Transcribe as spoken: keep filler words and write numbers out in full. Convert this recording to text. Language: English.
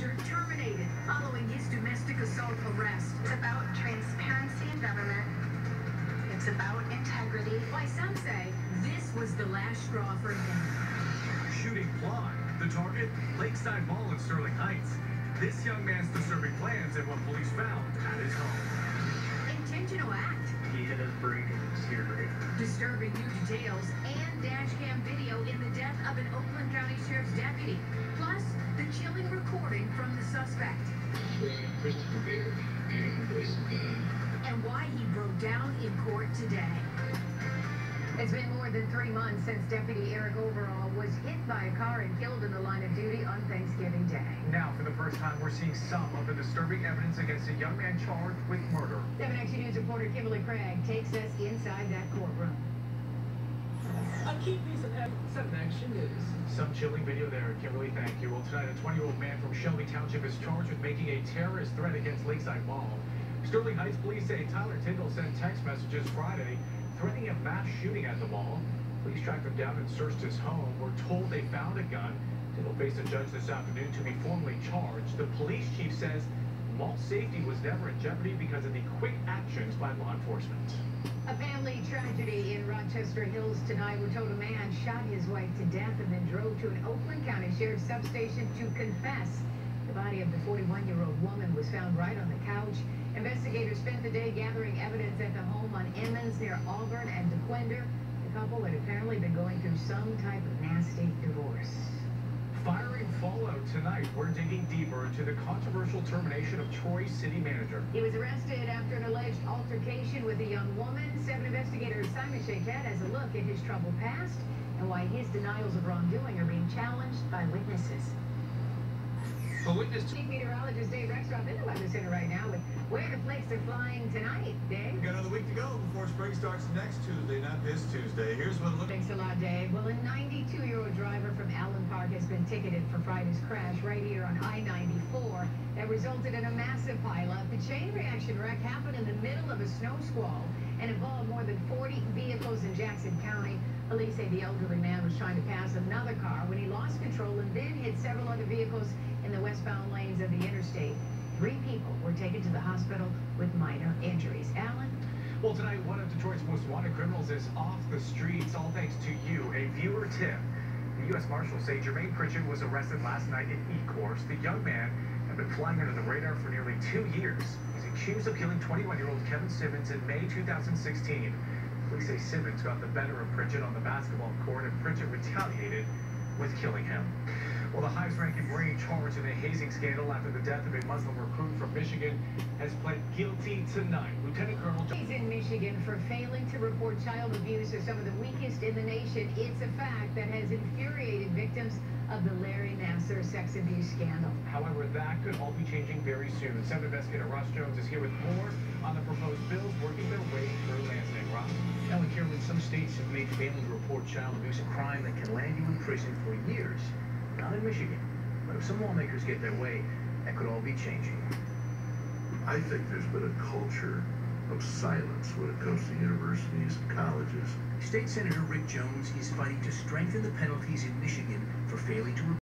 manager terminated following his domestic assault arrest. It's about transparency in government. It's about integrity. Why some say this was the last straw for him. Shooting blind. The target, Lakeside Mall in Sterling Heights. This young man's disturbing plans and what police found at his home. Intentional act. He hit his brake and steered right. Disturbing new details and dash cam video in the death of an Oakland County Sheriff's deputy. Plus, the chilling recording from the suspect. Christopher Baird, and voice of God. And why he broke down in court today. It's been more than three months since Deputy Eric Overall was hit by a car and killed in the line of duty on Thanksgiving Day. Now, for the first time, we're seeing some of the disturbing evidence against a young man charged with murder. seven Action News reporter Kimberly Craig takes us inside that courtroom. A key piece of evidence. seven Action News. Some chilling video there, Kimberly, thank you. Well, tonight, a twenty-year-old man from Shelby Township is charged with making a terrorist threat against Lakeside Mall. Sterling Heights police say Tyler Tyndall sent text messages Friday threatening a mass shooting at the mall. Police tracked him down and searched his home. We're told they found a gun. Tyndall faced a judge this afternoon to be formally charged. The police chief says mall safety was never in jeopardy because of the quick actions by law enforcement. A family tragedy in Rochester Hills tonight. We're told a man shot his wife to death and then drove to an Oakland County Sheriff's substation to confess. The body of the forty-one-year-old woman was found right on the couch. Investigators spent the day gathering evidence at the home on Emmons near Auburn and DeQuinder. The couple had apparently been going through some type of nasty divorce. Firing fallout tonight. We're digging deeper into the controversial termination of Troy city manager. He was arrested after an alleged altercation with a young woman. Seven investigators Simon Shaquette has a look at his troubled past and why his denials of wrongdoing are being challenged by witnesses. The witness. Chief Meteorologist Dave Rexroth in the Weather Center right now with where the flakes are flying tonight. Dave? We've got another week to go before spring starts next Tuesday, not this Tuesday. Here's what it looks like. Thanks a lot, Dave. Well, a ninety-two-year-old driver from Allen Park has been ticketed for Friday's crash right here on I ninety-four that resulted in a massive pileup. The chain reaction wreck happened in the middle of a snow squall and involved more than forty vehicles in Jackson County. Police say the elderly man was trying to pass another car when he lost control and then hit several other vehicles in the westbound lanes of the interstate. Three people were taken to the hospital with minor injuries. Alan? Well, tonight, one of Detroit's most wanted criminals is off the streets, all thanks to you, a viewer tip. The U S Marshals say Jermaine Pritchett was arrested last night in Ecorse. The young man had been flying under the radar for nearly two years. He's accused of killing twenty-one-year-old Kevin Simmons in May two thousand sixteen. Police say Simmons got the better of Pritchett on the basketball court, and Pritchett retaliated with killing him. Well, the highest-ranking Marine charged in a hazing scandal after the death of a Muslim recruit from Michigan has pled guilty tonight. Lieutenant Colonel He's in Michigan for failing to report child abuse of some of the weakest in the nation. It's a fact that has infuriated victims of the Larry Nassar sex abuse scandal. However, that could all be changing very soon. Seven investigator Ross Jones is here with more on the proposed bills working their way through Lansing. Ross? Ellen Kierlin, some states have made failing to report child abuse a crime that can land you in prison for years. Not in Michigan, but if some lawmakers get their way, that could all be changing. I think there's been a culture of silence when it comes to universities and colleges. State Senator Rick Jones is fighting to strengthen the penalties in Michigan for failing to report